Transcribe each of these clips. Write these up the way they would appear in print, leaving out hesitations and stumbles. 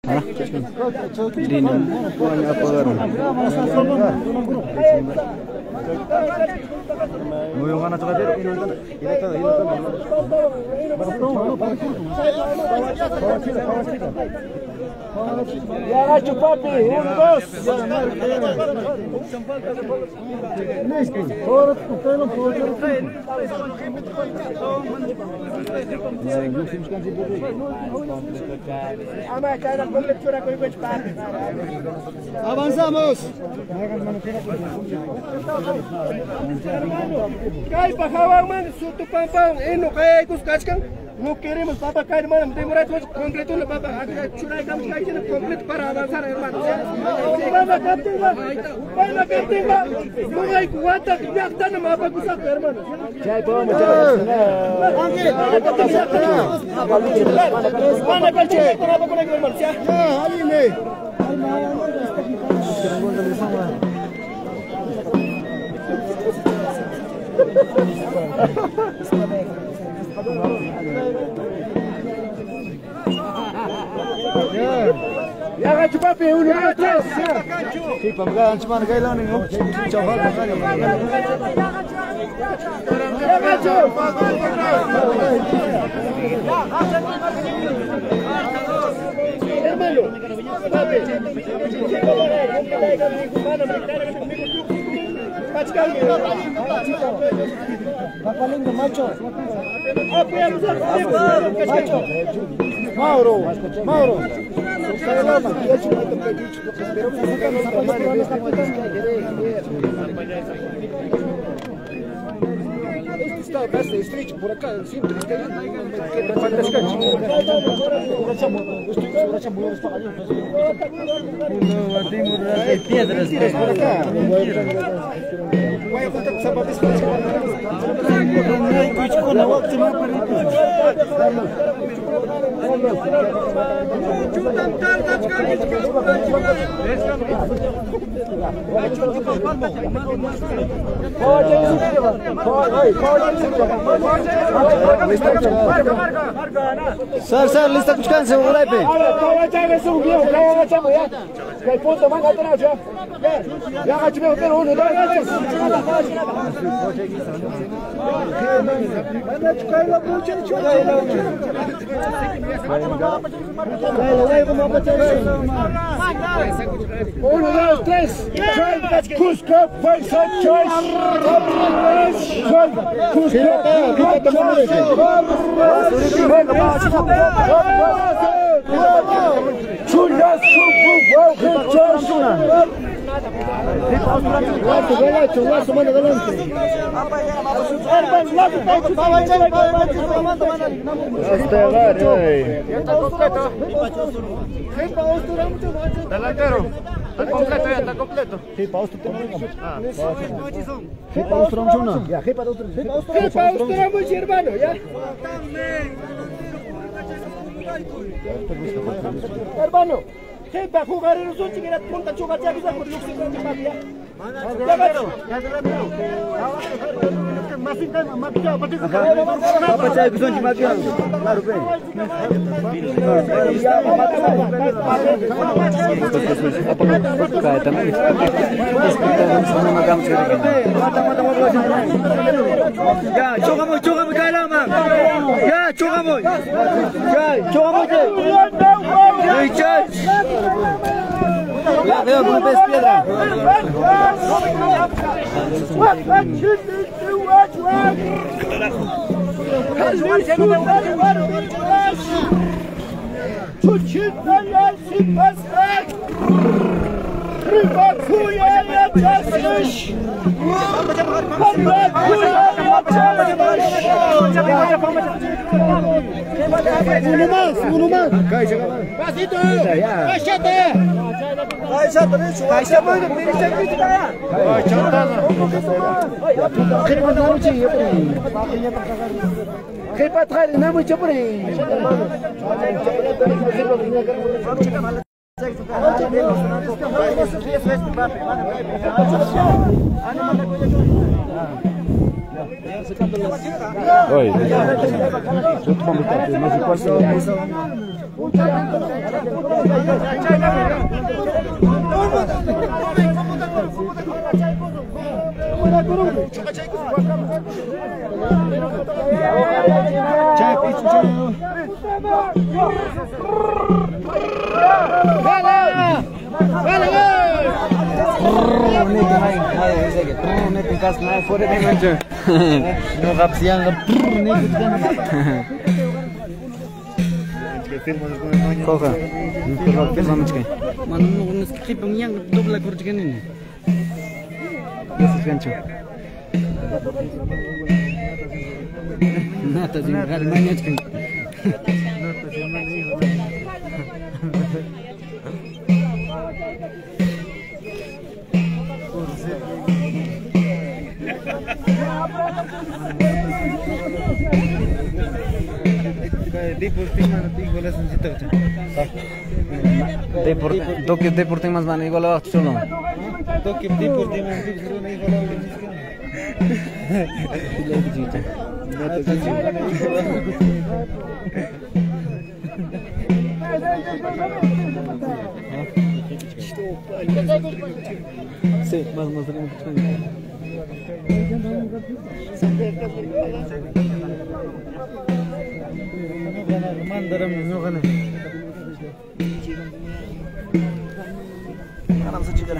Lino, banyak apagaron. Nguyong anak cakap ini Ya gacho papi, 1, 2. Avanzamos. Cai para man, sutu pampang, eno kaya ikus kachkan. No queremos papa caer hermano, demorar más concreto la papa, chulay kam chulay tiene completo para avanzar hermano. Papa captiva, no hay cuanta ya están en mapa kusak hermano. Chay podemos mana kalche, para con el hermano. Ya, aline. Ya gacho papi, 1, 2, 3. Sí, pamgalan cuma kailan nih, coba kali. Ya gacho. Hermano, papi. Papalindo macho. Mauro. Está bastante estrecho por acá, siempre está hay piedras por acá. Voy a contar con zapatos. Sar, lista descansa, vai pe. Kai ponto manga atrás já. Já gatimeu pelo 1, 2, 3. Anda de cair lá pro tio. Vai, vamos bater. 1, 2, 3. Cusco, vai sai choice. Cusco, Chulas, Está completo. Hermano, ya. Hermano, para jugar en los 8 que era punta choca ya que se por luxo de magia. Ya veo, no ves piedra. Uno más. Pasito. Cállate. Oi. Koka, kalau kita macam Mana mau skip yang double kurang ini. Yes, gancho. Nata sih, kalau mana macam. Deporting mas mana igual waktu solo. Sí, más mandaram nyokan. Karam sa chigara.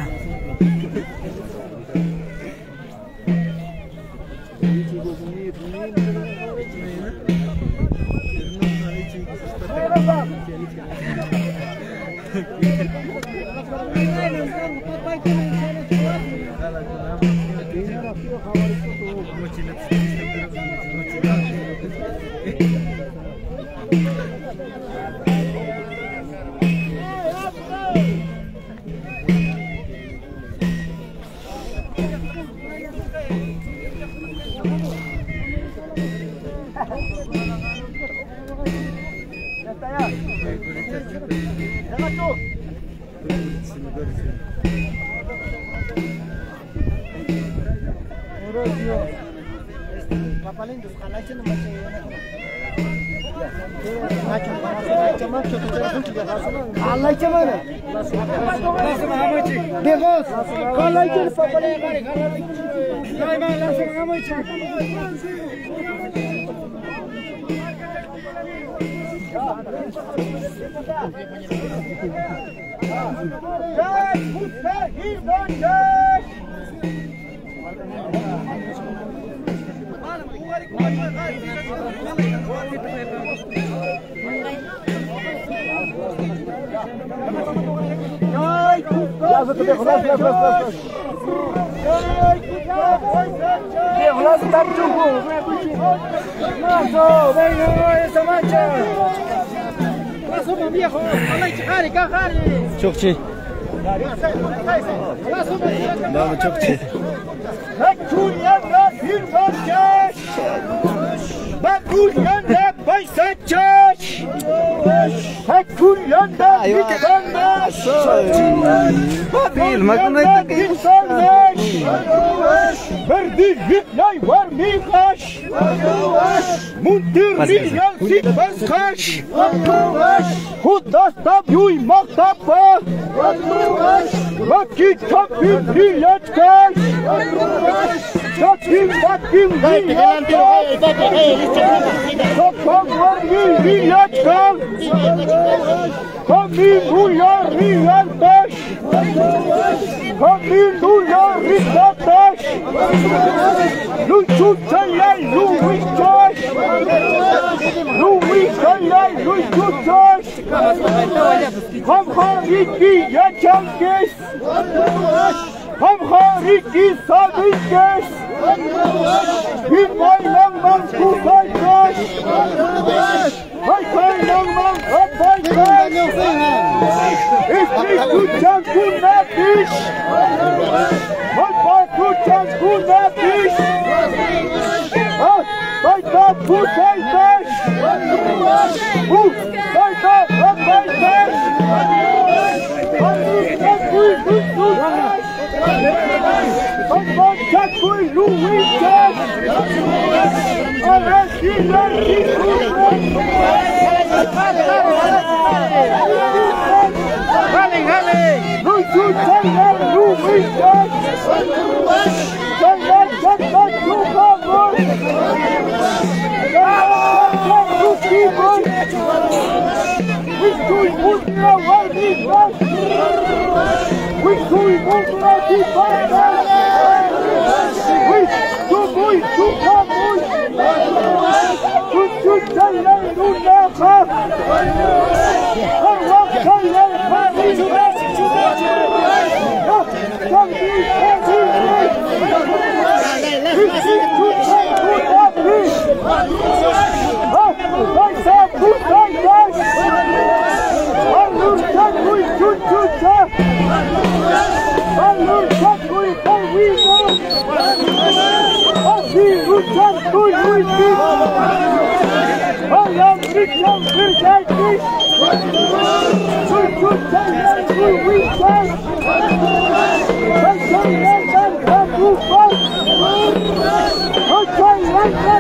Чукчи. Да, чукчи. Let's go!